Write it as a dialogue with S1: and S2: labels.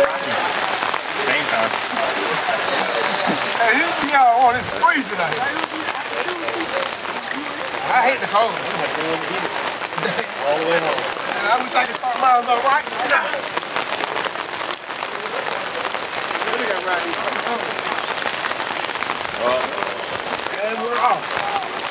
S1: Same time.
S2: Hey, y'all, it's freezing out here. I hate the cold.
S1: All the way home.
S2: And I wish I could start mine though right now. We got right here. And we're off.